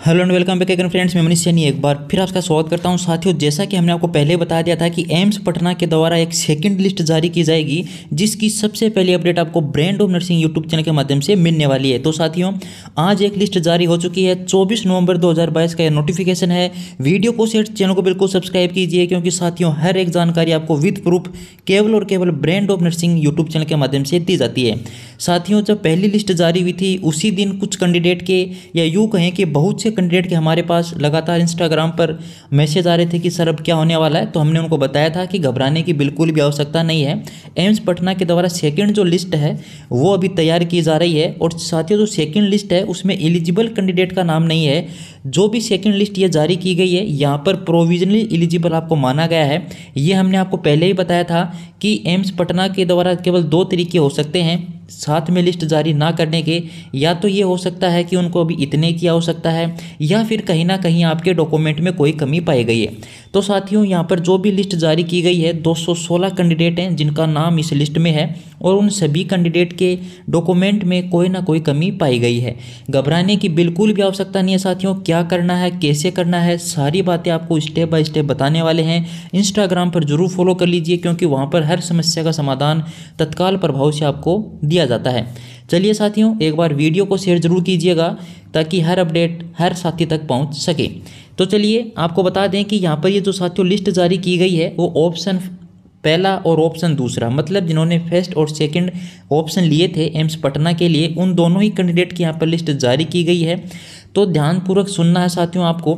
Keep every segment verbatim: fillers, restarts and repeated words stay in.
Hello and welcome back again friends, मैं मनीष सैनी एक बार फिर आपका स्वागत करता हूं। साथियों, जैसा कि हमने आपको पहले बता दिया था कि एम्स पटना के द्वारा एक सेकंड लिस्ट जारी की जाएगी, जिसकी सबसे पहली अपडेट आपको brand of nursing YouTube channel के माध्यम से मिलने वाली है। तो साथियों, आज एक लिस्ट जारी हो चुकी है। चौबीस नवंबर दो हज़ार बाईस का यह नोटिफिकेशन है। वीडियो को शेयर, चैनल को बिल्कुल सब्सक्राइब कीजिए, क्योंकि साथियों हर एक जानकारी आपको विद प्रूफ केवल और केवल brand of nursing YouTube channel के माध्यम से दी जाती है। साथियों, जब पहली लिस्ट जारी हुई थी उसी दिन कुछ कैंडिडेट के, या यूँ कहें कि बहुत से कैंडिडेट के हमारे पास लगातार इंस्टाग्राम पर मैसेज आ रहे थे कि सर अब क्या होने वाला है। तो हमने उनको बताया था कि घबराने की बिल्कुल भी आवश्यकता नहीं है। एम्स पटना के द्वारा सेकंड जो लिस्ट है वो अभी तैयार की जा रही है। और साथियों, जो सेकंड लिस्ट है उसमें एलिजिबल कैंडिडेट का नाम नहीं है। जो भी सेकंड लिस्ट ये जारी की गई है, यहाँ पर प्रोविजनली एलिजिबल आपको माना गया है। ये हमने आपको पहले ही बताया था कि एम्स पटना के द्वारा केवल दो तरीके हो सकते हैं साथ में लिस्ट जारी ना करने के। या तो ये हो सकता है कि उनको अभी इतने की आवश्यकता है, या फिर कहीं ना कहीं आपके डॉक्यूमेंट में कोई कमी पाई गई है। तो साथियों, यहाँ पर जो भी लिस्ट जारी की गई है, दो सौ सोलह कैंडिडेट हैं जिनका नाम इस लिस्ट में है, और उन सभी कैंडिडेट के डॉक्यूमेंट में कोई ना कोई कमी पाई गई है। घबराने की बिल्कुल भी आवश्यकता नहीं है साथियों। क्या करना है, कैसे करना है, सारी बातें आपको स्टेप बाय स्टेप बताने वाले हैं। इंस्टाग्राम पर जरूर फॉलो कर लीजिए, क्योंकि वहाँ पर हर समस्या का समाधान तत्काल प्रभाव से आपको दिया जाता है। चलिए साथियों, एक बार वीडियो को शेयर जरूर कीजिएगा ताकि हर अपडेट हर साथी तक पहुंच सके। तो चलिए आपको बता दें कि यहाँ पर ये जो साथियों लिस्ट जारी की गई है वो ऑप्शन पहला और ऑप्शन दूसरा, मतलब जिन्होंने फर्स्ट और सेकंड ऑप्शन लिए थे एम्स पटना के लिए, उन दोनों ही कैंडिडेट की यहाँ पर लिस्ट जारी की गई है। तो ध्यानपूर्वक सुनना है साथियों आपको।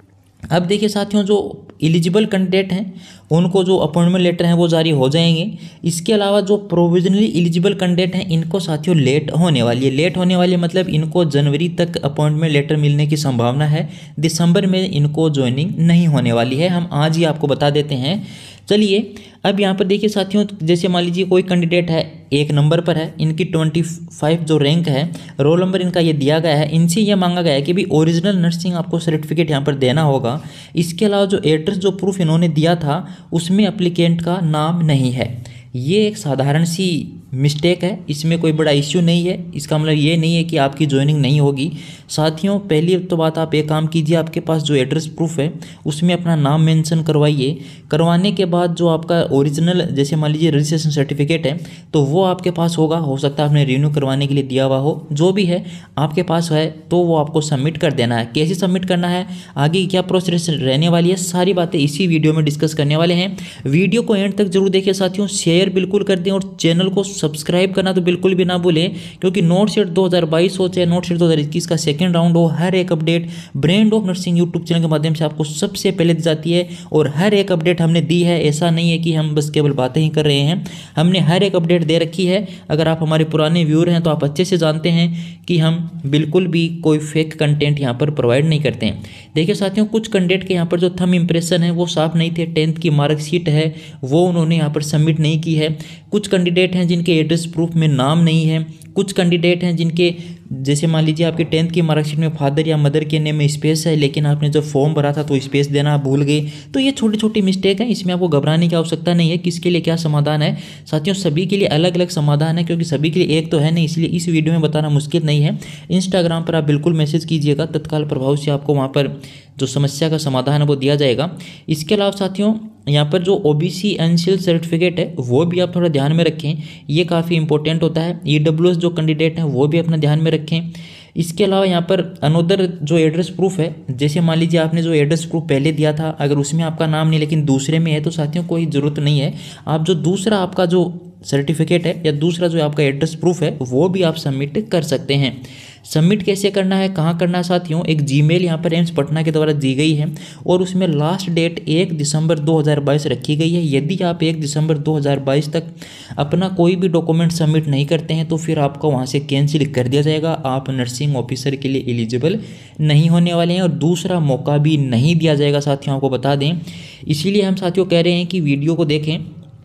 अब देखिए साथियों, जो एलिजिबल कैंडिडेट हैं उनको जो अपॉइंटमेंट लेटर हैं वो जारी हो जाएंगे। इसके अलावा जो प्रोविजनली एलिजिबल कैंडिडेट हैं इनको साथियों लेट होने वाली है। लेट होने वाली है मतलब इनको जनवरी तक अपॉइंटमेंट लेटर मिलने की संभावना है। दिसंबर में इनको ज्वाइनिंग नहीं होने वाली है। हम आज ही आपको बता देते हैं। चलिए अब यहाँ पर देखिए साथियों, जैसे मान लीजिए कोई कैंडिडेट है एक नंबर पर है, इनकी पच्चीस जो रैंक है, रोल नंबर इनका ये दिया गया है। इनसे ये मांगा गया है कि भी ओरिजिनल नर्सिंग आपको सर्टिफिकेट यहाँ पर देना होगा। इसके अलावा जो एड्रेस जो प्रूफ इन्होंने दिया था उसमें एप्लीकेंट का नाम नहीं है। ये एक साधारण सी मिस्टेक है, इसमें कोई बड़ा इश्यू नहीं है। इसका मतलब ये नहीं है कि आपकी ज्वाइनिंग नहीं होगी। साथियों, पहली तो बात, आप एक काम कीजिए, आपके पास जो एड्रेस प्रूफ है उसमें अपना नाम मेंशन करवाइए। करवाने के बाद जो आपका ओरिजिनल, जैसे मान लीजिए रजिस्ट्रेशन सर्टिफिकेट है, तो वो आपके पास होगा। हो सकता है आपने रिन्यू करवाने के लिए दिया हुआ हो। जो भी है आपके पास है तो वो आपको सबमिट कर देना है। कैसे सबमिट करना है, आगे क्या प्रोसेस रहने वाली है, सारी बातें इसी वीडियो में डिस्कस करने वाले हैं। वीडियो को एंड तक जरूर देखिए साथियों। शेयर बिल्कुल कर दें और चैनल को सब्सक्राइब करना तो बिल्कुल भी ना भूलें, क्योंकि नोट सेट दो हज़ार बाईस हो चाहे नोट सेट दो हज़ार इक्कीस का सेकंड राउंड हो, हर एक update brand of nursing YouTube channel के माध्यम से आपको सबसे पहले दी जाती है। और हर एक अपडेट हमने दी है, ऐसा नहीं है कि हम बस केवल बातें ही कर रहे हैं। हमने हर एक अपडेट दे रखी है। अगर आप हमारे पुराने व्यूअर हैं तो आप अच्छे से जानते हैं कि हम बिल्कुल भी कोई फेक कंटेंट यहाँ पर प्रोवाइड नहीं करते हैं। देखिए साथियों, कुछ कैंडिडेट के यहाँ पर जो थंब इंप्रेशन है वो साफ नहीं थे। टेंथ की मार्कशीट है वो उन्होंने यहाँ पर सबमिट नहीं की है। कुछ कैंडिडेट हैं जिनके एड्रेस प्रूफ में नाम नहीं है। कुछ कैंडिडेट हैं जिनके, जैसे मान लीजिए आपके टेंथ की मार्कशीट में फादर या मदर के नेम में स्पेस है, लेकिन आपने जब फॉर्म भरा था तो स्पेस देना आप भूल गए। तो ये छोटी छोटी मिस्टेक है, इसमें आपको घबराने की आवश्यकता नहीं है। किसके लिए क्या समाधान है साथियों, सभी के लिए अलग अलग समाधान है, क्योंकि सभी के लिए एक तो है नहीं, इसलिए इस वीडियो में बताना मुश्किल नहीं है। इंस्टाग्राम पर आप बिल्कुल मैसेज कीजिएगा, तत्काल प्रभाव से आपको वहाँ पर जो समस्या का समाधान है वो दिया जाएगा। इसके अलावा साथियों, यहाँ पर जो ओबीसी एनसीएल सर्टिफिकेट है वो भी आप थोड़ा ध्यान में रखें, ये काफ़ी इंपॉर्टेंट होता है। ईडब्ल्यूएस जो कैंडिडेट हैं वो भी अपना ध्यान में रखें। इसके अलावा यहाँ पर अनोदर जो एड्रेस प्रूफ है, जैसे मान लीजिए आपने जो एड्रेस प्रूफ पहले दिया था, अगर उसमें आपका नाम नहीं लेकिन दूसरे में है, तो साथियों कोई ज़रूरत नहीं है। आप जो दूसरा आपका जो सर्टिफिकेट है या दूसरा जो आपका एड्रेस प्रूफ है वो भी आप सबमिट कर सकते हैं। सबमिट कैसे करना है, कहाँ करना है साथियों, एक जीमेल यहाँ पर एम्स पटना के द्वारा दी गई है और उसमें लास्ट डेट एक दिसंबर दो हज़ार बाईस रखी गई है। यदि आप एक दिसंबर दो हज़ार बाईस तक अपना कोई भी डॉक्यूमेंट सबमिट नहीं करते हैं तो फिर आपका वहाँ से कैंसिल कर दिया जाएगा। आप नर्सिंग ऑफिसर के लिए एलिजिबल नहीं होने वाले हैं और दूसरा मौका भी नहीं दिया जाएगा साथियों, आपको बता दें। इसीलिए हम साथियों कह रहे हैं कि वीडियो को देखें।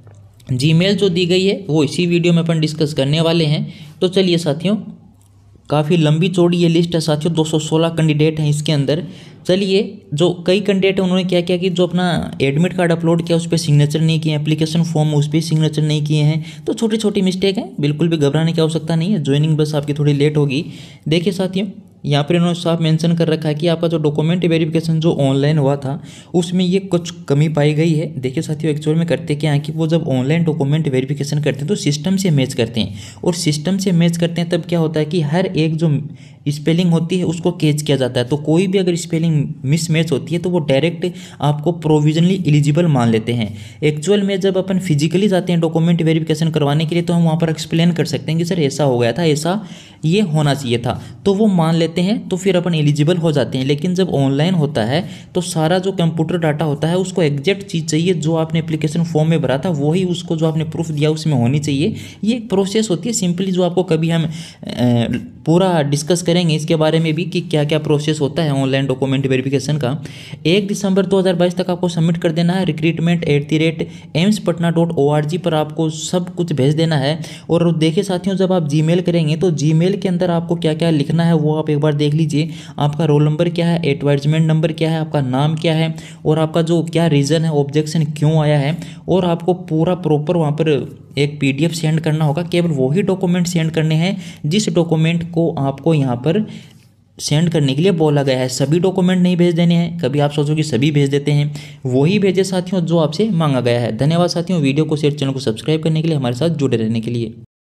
जीमेल जो दी गई है वो इसी वीडियो में अपन डिस्कस करने वाले हैं। तो चलिए साथियों, काफ़ी लंबी चौड़ी ये लिस्ट है साथियों, दो सौ सोलह कैंडिडेट हैं इसके अंदर। चलिए, जो कई कैंडिडेट हैं उन्होंने क्या क्या कि जो अपना एडमिट कार्ड अपलोड किया उस पर सिग्नेचर नहीं किए, एप्लीकेशन फॉर्म उस पर सिग्नेचर नहीं किए हैं। तो छोटी छोटी मिस्टेक हैं, बिल्कुल भी घबराने की आवश्यकता नहीं है। ज्वाइनिंग बस आपकी थोड़ी लेट होगी। देखिए साथियों, यहाँ पर इन्होंने साफ मेंशन कर रखा है कि आपका जो डॉक्यूमेंट वेरिफिकेशन जो ऑनलाइन हुआ था उसमें ये कुछ कमी पाई गई है। देखिए साथियों, एक्चुअल में करते क्या है कि वो जब ऑनलाइन डॉक्यूमेंट वेरिफिकेशन करते हैं तो सिस्टम से मैच करते हैं, और सिस्टम से मैच करते हैं तब क्या होता है कि हर एक जो स्पेलिंग होती है उसको कैच किया जाता है। तो कोई भी अगर स्पेलिंग मिसमैच होती है तो वो डायरेक्ट आपको प्रोविजनली एलिजिबल मान लेते हैं। एक्चुअल में जब अपन फिजिकली जाते हैं डॉक्यूमेंट वेरिफिकेशन करवाने के लिए तो हम वहाँ पर एक्सप्लेन कर सकते हैं कि सर ऐसा हो गया था, ऐसा ये होना चाहिए था, तो वो मान लेते हैं, तो फिर अपन एलिजिबल हो जाते हैं। लेकिन जब ऑनलाइन होता है तो सारा जो कंप्यूटर डाटा होता है उसको एग्जैक्ट चीज़ चाहिए जो आपने एप्लीकेशन फॉर्म में भरा था, वही उसको जो आपने प्रूफ दिया उसमें होनी चाहिए। ये एक प्रोसेस होती है सिंपली, जो आपको कभी हम ए, पूरा डिस्कस करेंगे इसके बारे में भी कि क्या क्या प्रोसेस होता है ऑनलाइन डॉक्यूमेंट वेरिफिकेशन का। एक दिसंबर दो हज़ार बाईस तक आपको सबमिट कर देना है। Recruitment at the rate AIIMS Patna dot O R G पर आपको सब कुछ भेज देना है। और देखिए साथियों, जब आप जीमेल करेंगे तो जीमेल के अंदर आपको क्या क्या लिखना है वो आप एक बार देख लीजिए। आपका रोल नंबर क्या है, एडवर्टाइजमेंट नंबर क्या है, आपका नाम क्या है, और आपका जो क्या रीज़न है, ऑब्जेक्शन क्यों आया है, और आपको पूरा प्रॉपर वहाँ पर एक पीडीएफ सेंड करना होगा। केवल वही डॉक्यूमेंट सेंड करने हैं जिस डॉक्यूमेंट को आपको यहाँ पर सेंड करने के लिए बोला गया है। सभी डॉक्यूमेंट नहीं भेज देने हैं, कभी आप सोचो कि सभी भेज देते हैं, वही भेजे साथियों जो आपसे मांगा गया है। धन्यवाद साथियों, वीडियो को शेयर, चैनल को सब्सक्राइब करने के लिए, हमारे साथ जुड़े रहने के लिए।